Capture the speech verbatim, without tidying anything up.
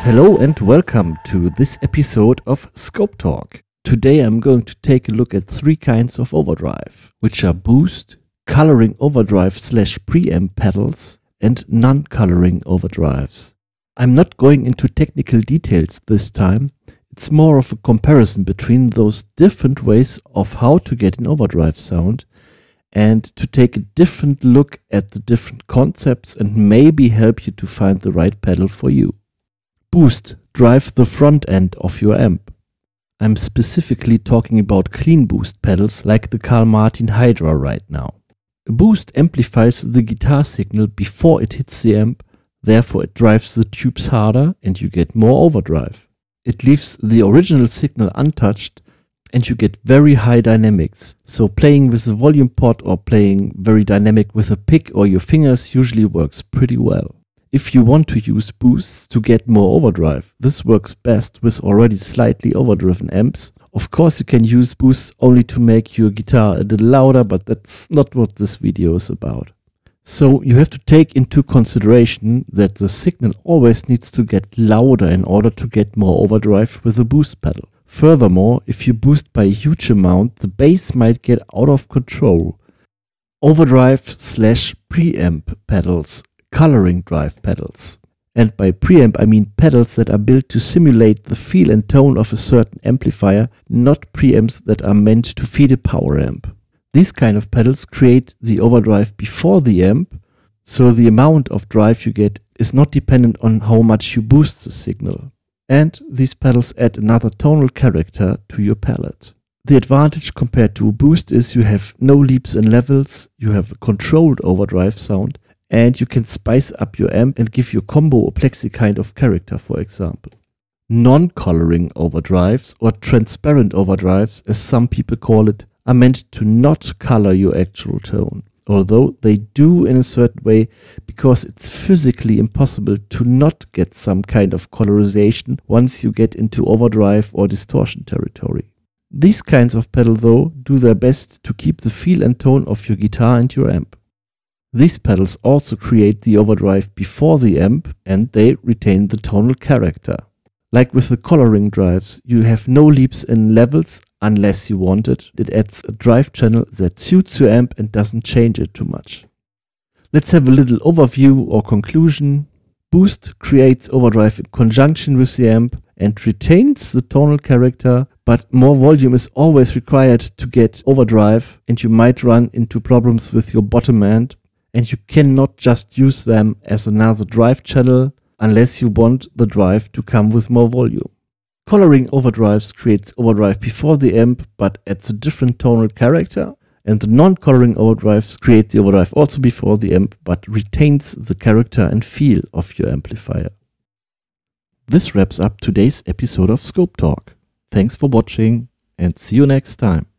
Hello and welcome to this episode of Scope Talk. Today I'm going to take a look at three kinds of overdrive, which are boost, coloring overdrive slash preamp pedals, and non-coloring overdrives. I'm not going into technical details this time. It's more of a comparison between those different ways of how to get an overdrive sound and to take a different look at the different concepts and maybe help you to find the right pedal for you. Boost drive the front end of your amp. I'm specifically talking about clean boost pedals like the Carl Martin Hydra right now. A boost amplifies the guitar signal before it hits the amp, therefore it drives the tubes harder and you get more overdrive. It leaves the original signal untouched and you get very high dynamics. So playing with the volume pot or playing very dynamic with a pick or your fingers usually works pretty well. If you want to use boosts to get more overdrive, this works best with already slightly overdriven amps. Of course you can use boosts only to make your guitar a little louder, but that's not what this video is about. So you have to take into consideration that the signal always needs to get louder in order to get more overdrive with a boost pedal. Furthermore, if you boost by a huge amount, the bass might get out of control. Overdrive slash preamp pedals. Coloring drive pedals. And by preamp I mean pedals that are built to simulate the feel and tone of a certain amplifier, not preamps that are meant to feed a power amp. These kind of pedals create the overdrive before the amp, so the amount of drive you get is not dependent on how much you boost the signal. And these pedals add another tonal character to your palette. The advantage compared to a boost is you have no leaps and levels, you have a controlled overdrive sound, and you can spice up your amp and give your combo or plexi kind of character, for example. Non-coloring overdrives, or transparent overdrives as some people call it, are meant to not color your actual tone, although they do in a certain way because it's physically impossible to not get some kind of colorization once you get into overdrive or distortion territory. These kinds of pedal though do their best to keep the feel and tone of your guitar and your amp. These pedals also create the overdrive before the amp and they retain the tonal character. Like with the coloring drives, you have no leaps in levels unless you want it. It adds a drive channel that suits your amp and doesn't change it too much. Let's have a little overview or conclusion. Boost creates overdrive in conjunction with the amp and retains the tonal character, but more volume is always required to get overdrive and you might run into problems with your bottom end. And you cannot just use them as another drive channel unless you want the drive to come with more volume. Coloring overdrives creates overdrive before the amp but adds a different tonal character, and the non-coloring overdrives create the overdrive also before the amp but retains the character and feel of your amplifier. This wraps up today's episode of Scope Talk. Thanks for watching and see you next time.